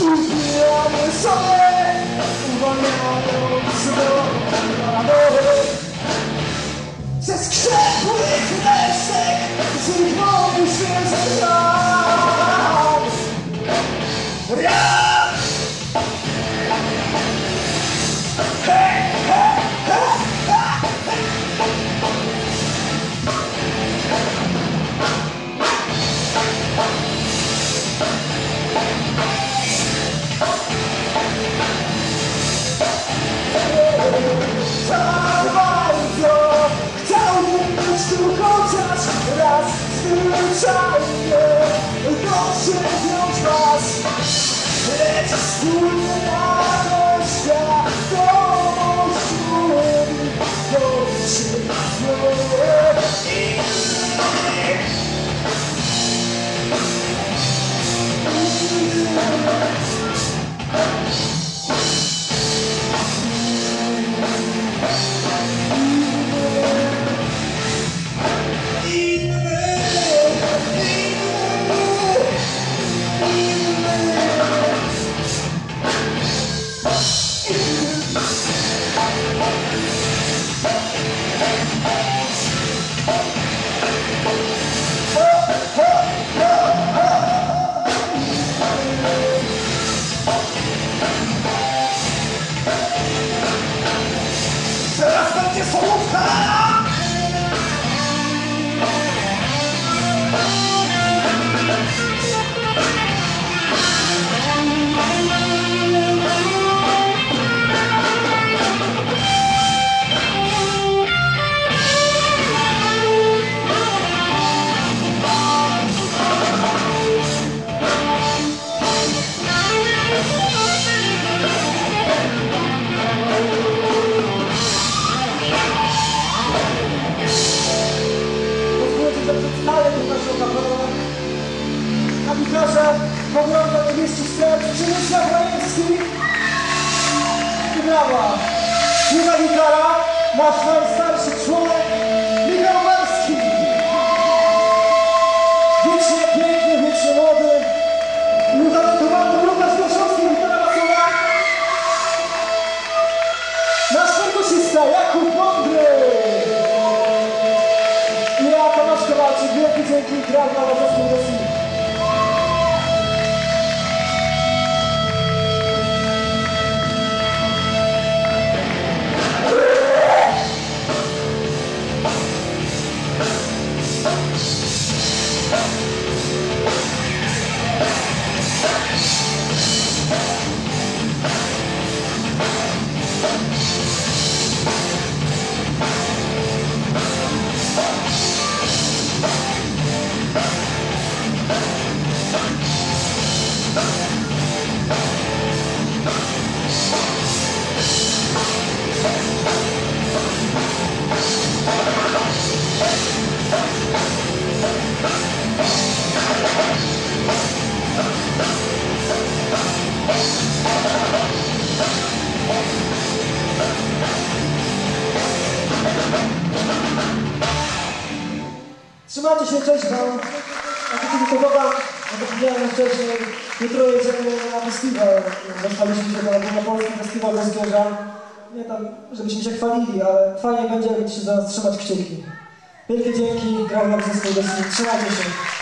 Upijamy sobie, uwalniają znowu ze skrzepłych resztek, zniknął się ze nam. Ja! Hej, hej, hej, hej! Tak bardzo chciałbym być tu chociaż raz zwyczajnie doczepiąc was, lecz wspólnie na świadomość mówi, to się teraz będzie solówka! Na gitarze pogląda niebieski serc, Przemysław Grajewski i brawa. Druga gitara, nasz najstarszy członek, Michał Marski. Wiecznie piękny, wiecznie młody i utalentowany Łukasz Goszowski, gitara basowa. Nasz perkusista Jakub Mądry. I ja, Tomasz Kowalczyk, wielkie dzięki, gra dla zespół Rosji. Trzymajcie się, cześć wam. Ja tylko dodam, jak powiedziałem wcześniej, jutro jedziemy na festiwal. Dostaliśmy się na polski festiwal ze Zgierza. Nie tam, żebyśmy się chwalili, ale fajnie będzie, jakbyście za nas trzymać kciuki. Wielkie dzięki, gram na zespół. Trzymajcie się.